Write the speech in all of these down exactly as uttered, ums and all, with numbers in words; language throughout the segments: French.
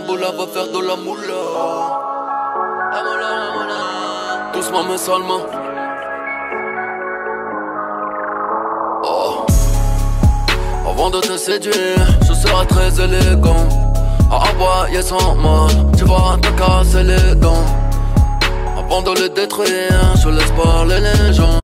boula va faire de la moula. Doucement mais seulement. Oh. Avant de te séduire, je serai très élégant. À aboyer sans mal, tu vas te casser les dents. Avant de les détruire, je laisse parler les gens.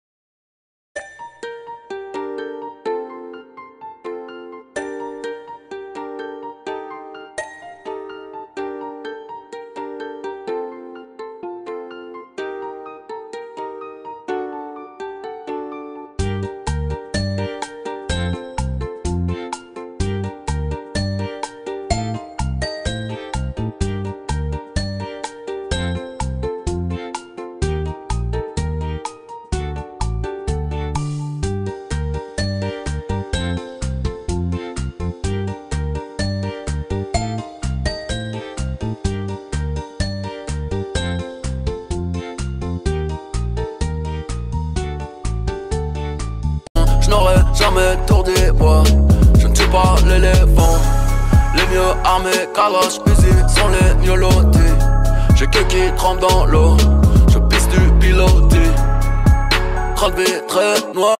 Je n'aurai jamais tour des bois. Je ne tue pas l'éléphant. Les mieux armés, calage, fusil sont les mieux lotés. J'ai que qui trempe dans l'eau. Je pisse du piloté. Train de vie très noir.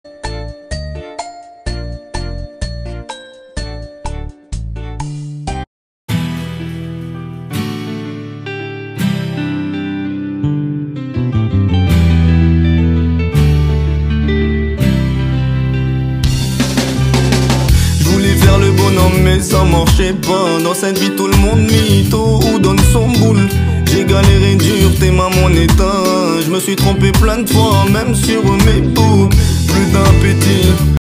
Mais ça marchait pas. Dans cette vie tout le monde mytho ou donne son boule. J'ai galéré dur, t'es ma mon état. Je me suis trompé plein de fois, même sur mes bouts.